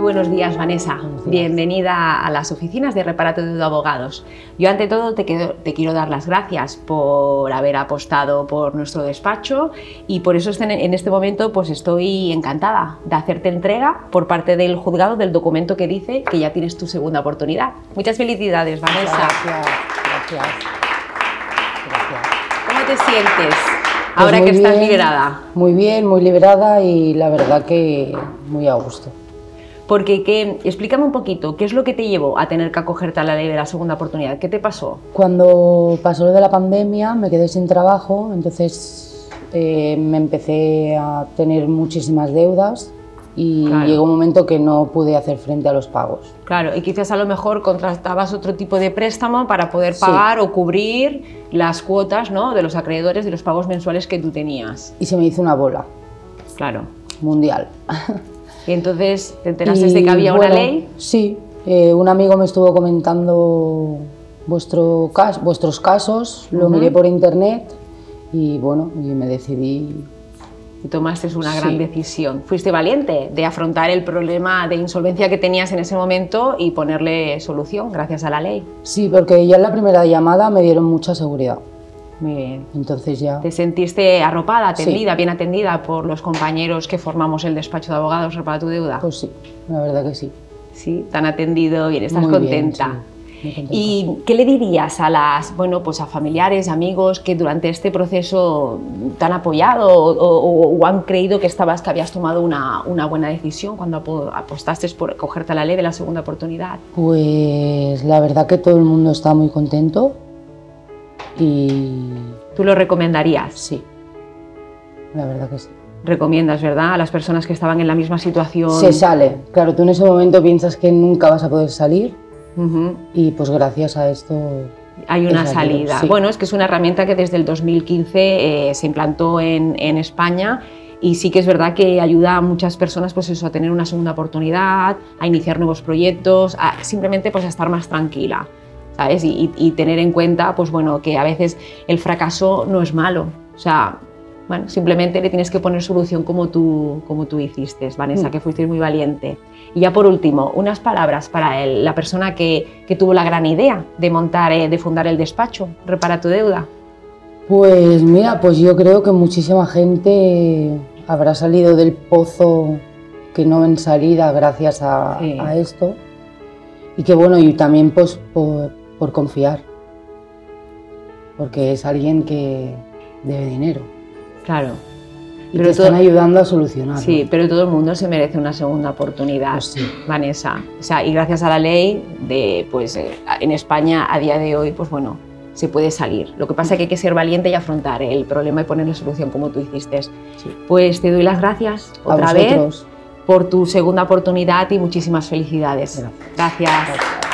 buenos días, Vanessa. Bienvenida a las oficinas de Repara tu Deuda Abogados. Yo ante todo te quiero dar las gracias por haber apostado por nuestro despacho y por eso en este momento pues estoy encantada de hacerte entrega por parte del juzgado del documento que dice que ya tienes tu segunda oportunidad. Muchas felicidades, Vanessa. Gracias. ¿Cómo te sientes Pues ahora que estás bien, liberada? Muy bien, muy liberada y la verdad que muy a gusto. Porque, explícame un poquito, ¿qué es lo que te llevó a tener que acogerte a la ley de la segunda oportunidad? ¿Qué te pasó? Cuando pasó lo de la pandemia me quedé sin trabajo, entonces me empecé a tener muchísimas deudas y Claro. llegó un momento que no pude hacer frente a los pagos. Claro, y quizás a lo mejor contratabas otro tipo de préstamo para poder Sí. pagar o cubrir las cuotas, ¿no?, de los acreedores, de los pagos mensuales que tú tenías. Y se me hizo una bola Claro. mundial. Y entonces te enteraste de que había una bueno, ley. Sí, un amigo me estuvo comentando vuestros casos, lo miré por internet y bueno, y me decidí. Y tomaste una Sí. gran decisión. Fuiste valiente de afrontar el problema de insolvencia que tenías en ese momento y ponerle solución gracias a la ley. Sí, porque ya en la primera llamada me dieron mucha seguridad. Muy bien. Entonces ya. ¿Te sentiste arropada, atendida, Sí. bien atendida por los compañeros que formamos el despacho de abogados Repara tu Deuda? Pues sí, la verdad que sí. Sí, te han atendido bien, estás Muy bien, contenta. sí, muy contenta. ¿Y qué le dirías a pues a familiares, amigos que durante este proceso te han apoyado o han creído que habías tomado una buena decisión cuando apostaste por cogerte a la ley de la segunda oportunidad? Pues la verdad que todo el mundo está muy contento y ¿Tú lo recomendarías? sí, la verdad que sí. Recomiendas, ¿verdad?, a las personas que estaban en la misma situación. Se sale, claro, tú en ese momento piensas que nunca vas a poder salir Ujú. y pues gracias a esto Hay una he salido, salida. sí. Bueno, es que es una herramienta que desde el 2015 se implantó en España y sí que es verdad que ayuda a muchas personas pues eso, a tener una segunda oportunidad, a iniciar nuevos proyectos, simplemente pues a estar más tranquila, ¿sabes? Y tener en cuenta pues bueno, que a veces el fracaso no es malo, o sea, bueno, simplemente le tienes que poner solución como tú hiciste, Vanessa, que fuiste muy valiente. Y ya por último, unas palabras para la persona que tuvo la gran idea de fundar el despacho Repara tu Deuda. Pues mira, pues yo creo que muchísima gente habrá salido del pozo que no ven salida gracias a esto y que bueno, y también pues por confiar, porque es alguien que debe dinero. Claro. Y te están ayudando a solucionarlo. Sí, pero todo el mundo se merece una segunda oportunidad, Pues sí. Vanessa. O sea, y gracias a la ley, en España a día de hoy, pues bueno, se puede salir. Lo que pasa es que hay que ser valiente y afrontar el problema y ponerle solución como tú hiciste. Sí. Pues te doy las gracias otra vez por tu segunda oportunidad y muchísimas felicidades. Gracias. Gracias.